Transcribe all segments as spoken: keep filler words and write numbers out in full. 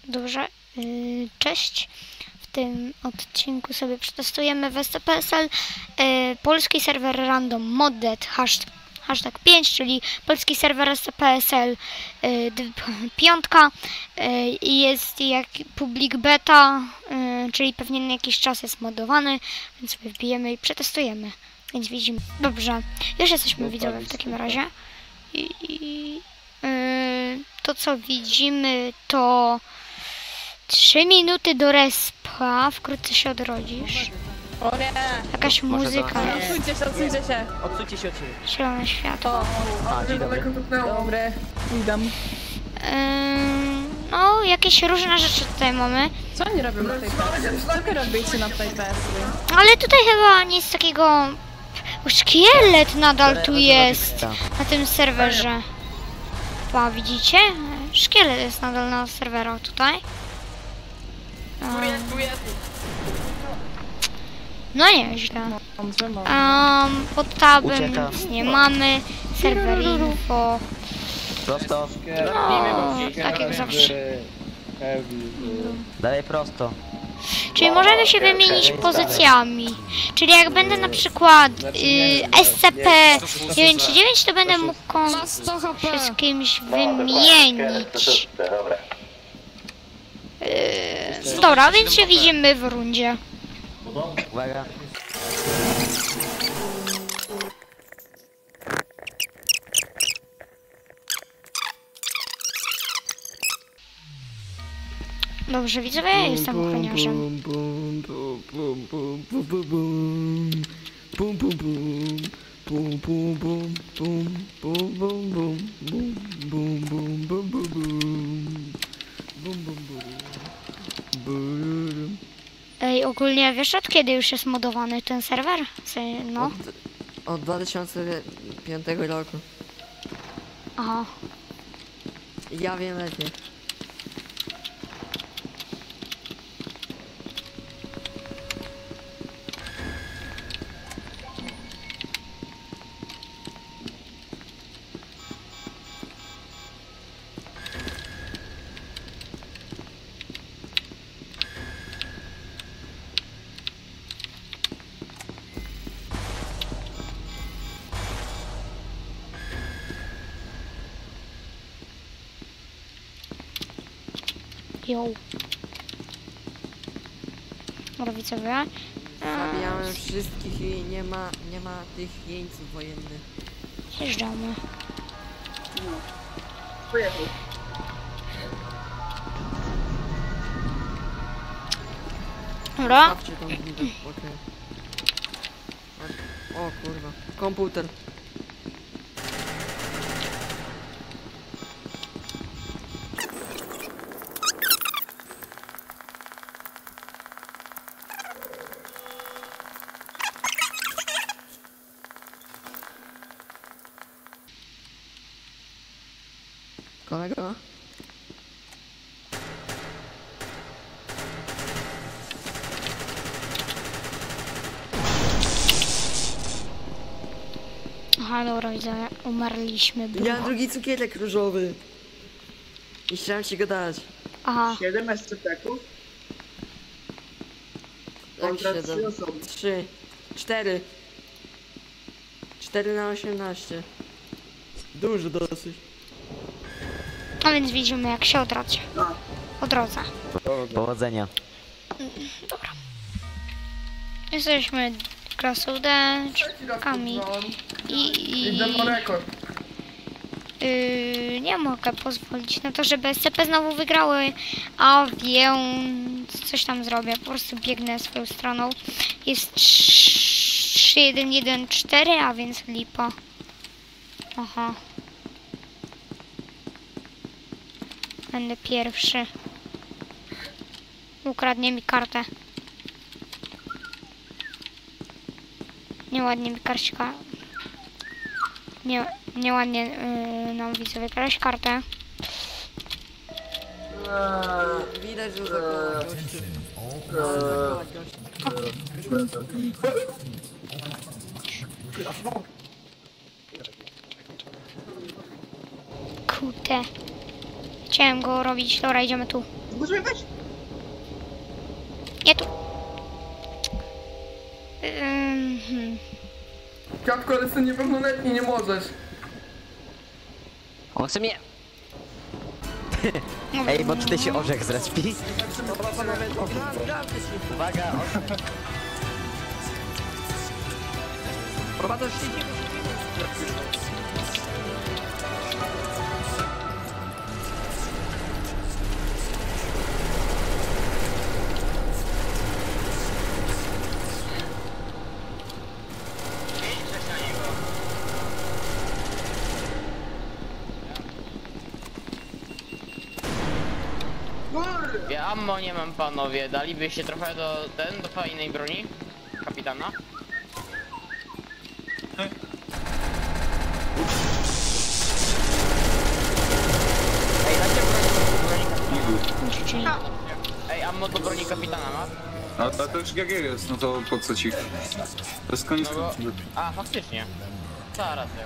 Dobrze, yy, cześć. W tym odcinku sobie przetestujemy w S C P S L yy, polski serwer random modded hashtag, hashtag pięć, czyli polski serwer S C P S L yy, piątka i yy, jest jak public beta, yy, czyli pewnie na jakiś czas jest modowany, więc sobie wbijemy i przetestujemy. Więc widzimy. Dobrze, już jesteśmy widzowie w takim razie. I, i yy, to co widzimy to trzy minuty do respa, wkrótce się odrodzisz. O nie! Jakaś muzyka Nie. jest. Odsuńcie się, odsuńcie się! Odsuńcie się od siebie. Zielone światło. A, dzień dobry. Dobry, witam. Yy, no, jakieś różne rzeczy tutaj mamy. Co oni robią na tej persji? Co wy robicie na tej persji? Ale tutaj chyba nic takiego... O, szkielet nadal tu jest na tym serwerze. Pa, widzicie? Szkielet jest nadal na serwerach tutaj. Tu jest. No nieźle. Dobrze, mam. Um, pod tabem Ucieka. nic nie mamy. Serwer info. Prosto. No, tak jak zawsze. Dalej prosto. Czyli możemy się wymienić pozycjami. Czyli jak będę na przykład y, S C P dziewięć trzy dziewięć, to będę mógł się z kimś wymienić. Yy, dobra, więc się widzimy w rundzie. Uwaga. Dobrze, widzowie, ja jestem ochroniarzem. Ej, ogólnie wiesz od kiedy już jest modowany ten serwer? No. Od, od dwa tysiące piątego roku. Aha. Ja wiem lepiej. Jo. Dobra, widzowie. Zabijałem wszystkich i nie ma, nie ma tych jeńców wojennych. Zjeżdżamy. Dobra. Stawcie tą gnidę, okej. O kurwa, komputer. Kolego? Aha, dobra, widzę, umarliśmy. Ja mam drugi cukierek różowy. I chciałem ci go dać. Aha, siedem S C P-ków? Jak Kontra siedem? trzy osoby. Trzy. Cztery. Cztery na osiemnaście. Dużo dosyć. a więc widzimy jak się odrodzi. A. Odrodza. Powodzenia. Dobra. Jesteśmy klasą D, członkami i... Idę po rekord. Yy, nie mogę pozwolić na to, żeby S C P znowu wygrały, a więc coś tam zrobię, po prostu biegnę swoją stroną. Jest trzy jeden jeden cztery, a więc lipa. Aha. Będę pierwszy. Ukradnie mi kartę. Nieładnie mi karcika. Nie, nieładnie yy, nam widzowie kraść kartę. Widać, że zakołał gościu. Kurde. Chciałem go robić. Dobra, idziemy tu. Możemy wejść. Nie tu. Ym, hmm. Dziadko, ale jestem niepełnoletni, nie możesz. On chce mnie. Ej, bo tutaj się orzech zrespi. Uwaga, orzech. Prowadząc się nie Ja ammo nie mam, panowie. Dalibyście trochę do ten, do fajnej broni? Kapitana? Ej, dacie broni, broni kapitana? Czyli Ej, ammo do broni kapitana ma? A, a to już G G jest, no to po co ci? To jest koniec. No bo... A, faktycznie. Zaraz ja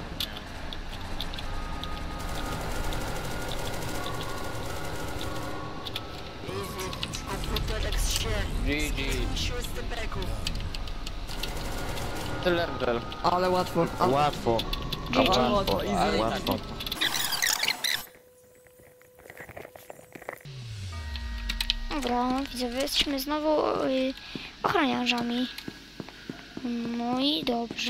G G. Tyle gel. Ale łatwo. Ale... Łatwo. G G. Łatwo, ale łatwo. Dobra, widzowie, jesteśmy znowu y, ochroniarzami. No i dobrze.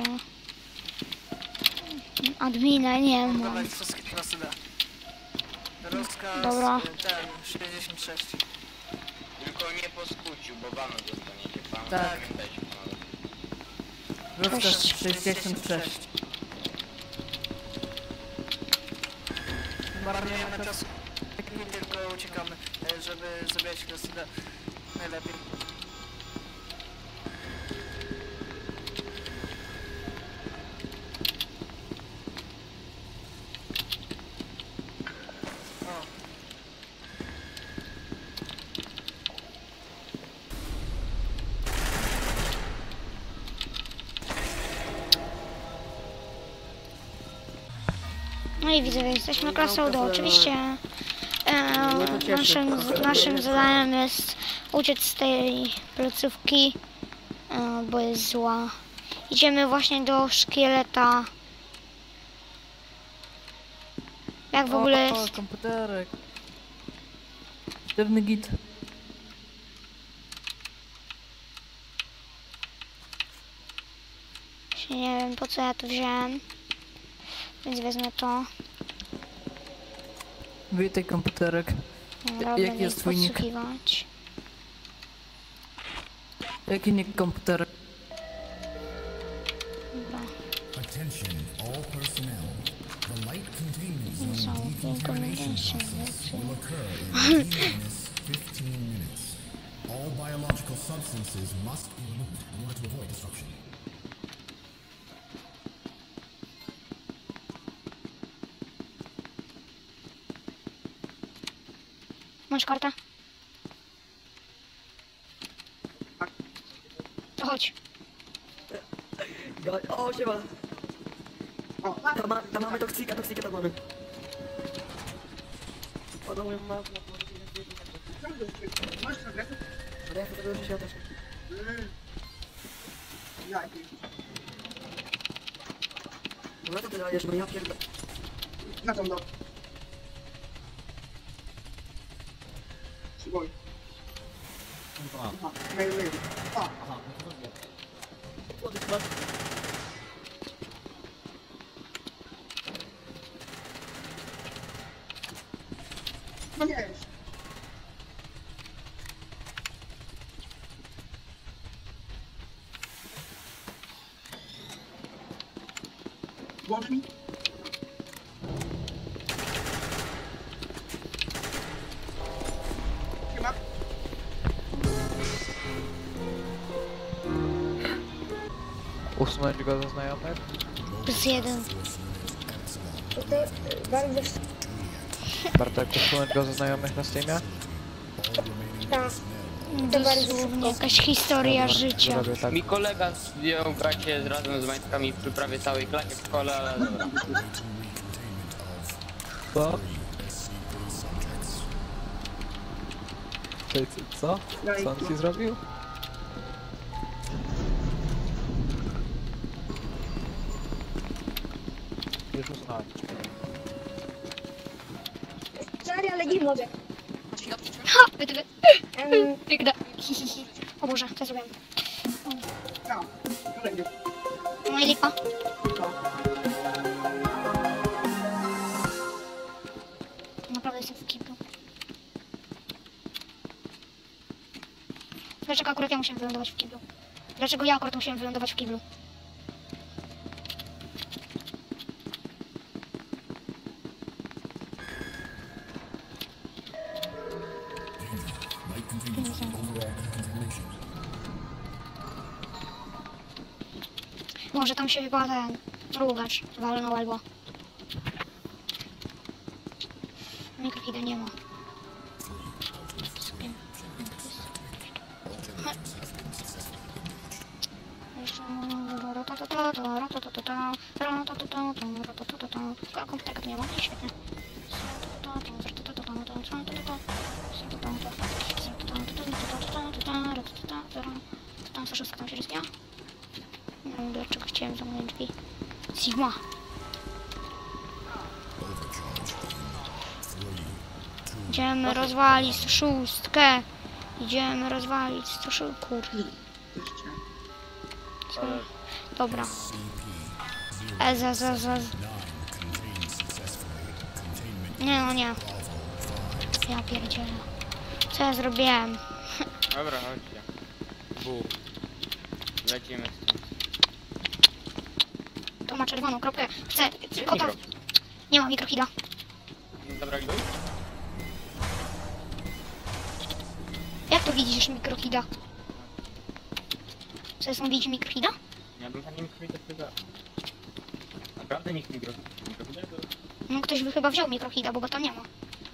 Admina nie ma. Dawaj wszystkie klasy D. Rozkaz Dobra. ten sześćdziesiąt sześć. Tylko nie poskucił, bo banu dostaniecie, pan. Tak. Pamiętajcie, panowie. Rozkaz sześćdziesiąt sześć. Marnujemy czas. Nie tylko uciekamy, e, żeby zabijać klasy D. Najlepiej. O. No i widzowie, jesteśmy klasą D. Oczywiście e, naszym, naszym zadaniem jest uciec z tej placówki, e, bo jest zła. Idziemy właśnie do szkieleta. Jak w ogóle O, jest? komputerek. Sztywny git. Właśnie nie wiem, po co ja to wziąłem, więc wezmę to. Witaj komputerek. Dobra, Jaki będę jest ich twój nick? podsłuchiwać. Jaki nick komputerek? Dobra. Attention, all personnel. The light containment zone Są decontamination decontamination process zone. will occur in T minus fifteen minutes. All biological substances must be removed in order to avoid destruction. Masz kartę? To chodź. O, siema. O, Tam, ma, tam mamy toksika, toksika tam mamy. O, no, moją mamę. masz adres? Ale ja chcę tego się też. Jaki? No to ty dajesz, no ja pierdolę. Na tą do. Przyboj. Aha, mail, mail. A, no nie już. Włącz mi? Chyba? Usunąć go ze znajomych? Plus jeden. Bartek, usunąć go ze znajomych na Steamie? Dosłownie jakaś historia życia. Zrobię tak. Mi kolega zdjął bracie z razem z majtkami przy prawie całej klasie w szkole, ale dobra. Co? Ty, ty, co? Co on ci zrobił? Już uznałem. Sorry, ale nie mogę. Ha! Wydwy. Biegnę. O Boże, co zrobiłem? No, kolejny. No i lipa. Naprawdę jestem w kiblu. Dlaczego akurat ja musiałem wylądować w kiblu? Dlaczego ja akurat musiałem wylądować w kiblu? Może tam się chyba ten mrugacz walnął albo... Mikrofida nie ma. A komputerka tu nie ma? Świetnie. Tam szóstka tam się rozwija. Nie wiem dlaczego chciałem zamknąć drzwi. Sigma. Idziemy rozwalić sto szóstkę. Idziemy rozwalić sto szóstkę. Kurde. Dobra. Ez, ez, ez, ez. Nie no nie. Ja pierdzielę. Co ja zrobiłem? Dobra, chodźcie. Bu. Lecimy stąd. To ma czerwoną kropkę. Chcę. Gotow. Nie ma mikrohida. Dobra, gdy? Jak to widzisz mikrohida? Co jest on widzi mikrohida? Ja bym tam nie mikrofida chyba. Naprawdę nikt nie grozi. No ktoś by chyba wziął mikrohida, bo go tam nie ma.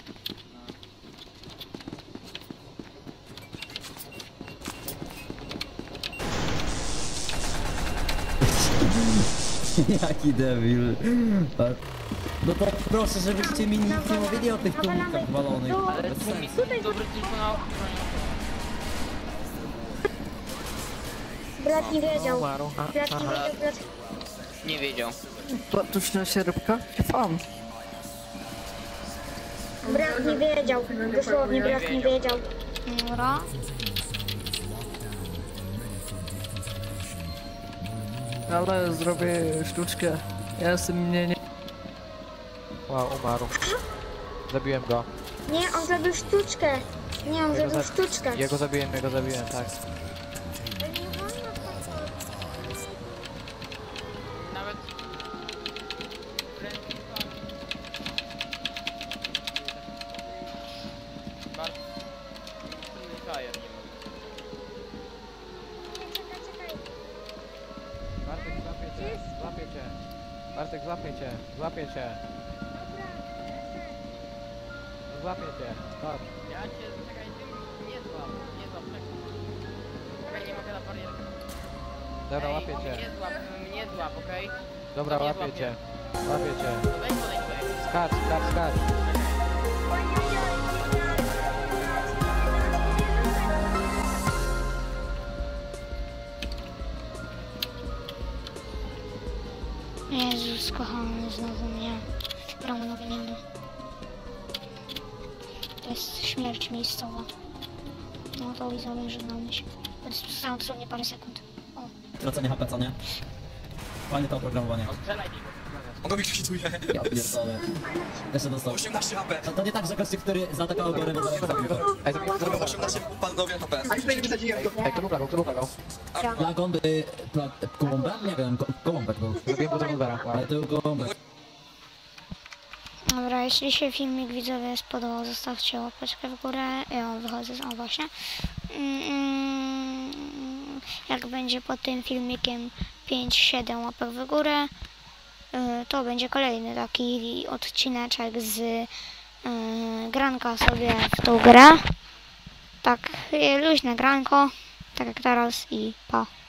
Jaki debil. No to proszę, żebyście mi nic nie mówili o tych tłumikach walonych. Ale tłumik dobry tylko na ochronie. Brat nie wiedział. Umarł. Brat nie wiedział, brat... Nie wiedział. Tuczna sierpka? Fan. Brat nie wiedział. Dosłownie brat nie wiedział. Dobra. Ale zrobię sztuczkę. Ja jestem mnie nie... Wow, umarł. Zabiłem go. Nie, on zrobił sztuczkę. Nie, on Ja go zrobił za- sztuczkę. Ja go zabiłem, ja go zabiłem, tak. Nawet... Bardzo... Fajer nie mógł. Bartek, złapię cię, złapię cię. Bartek, złapię cię, złapię cię. Złapię cię, chodź. Ja cię, czekaj, ty nie złap, nie złap, czekaj. Czekaj, nie mogę na barierkę. Dobra, Ej, łapię cię. Nie złap, nie złap, okej? Dobra, nie łapię złapię. cię. Łapię cię. To weź podejdź tutaj. Skacz, skacz, skacz. Jezus, kochany, znowu mnie. Ramonowi nie da. To jest śmierć miejscowa. No to i zależy na myśl. Zostało dosłownie parę sekund. O. Tracenie H P, co nie? Fajne to oprogramowanie. No strzelaj mi go. On go wikwituje. Ja pierdolę. Jeszcze dostał. osiemnaście H P. To, to nie tak, że gościu, który zaatakował go rybę, zabił go. Ej, zabiłem go. osiemnaście panowie H P. A już tutaj nie wysadziłem go. Ej, kto go, kto go? Plagon by... Pla... Kolumbę? Nie wiem, ko- Kolumbek był. Zabiłem go do Rudera. Ale to był Kolumbek. Dobra, jeśli się filmik widzowie spodobał, zostawcie łapeczkę w górę. Ja wychodzę z... O właśnie. Mm, jak będzie pod tym filmikiem pięć siedem łapek w górę, y, to będzie kolejny taki odcineczek z y, granka sobie w tą grę. Tak, y, luźne granko, tak jak teraz i pa.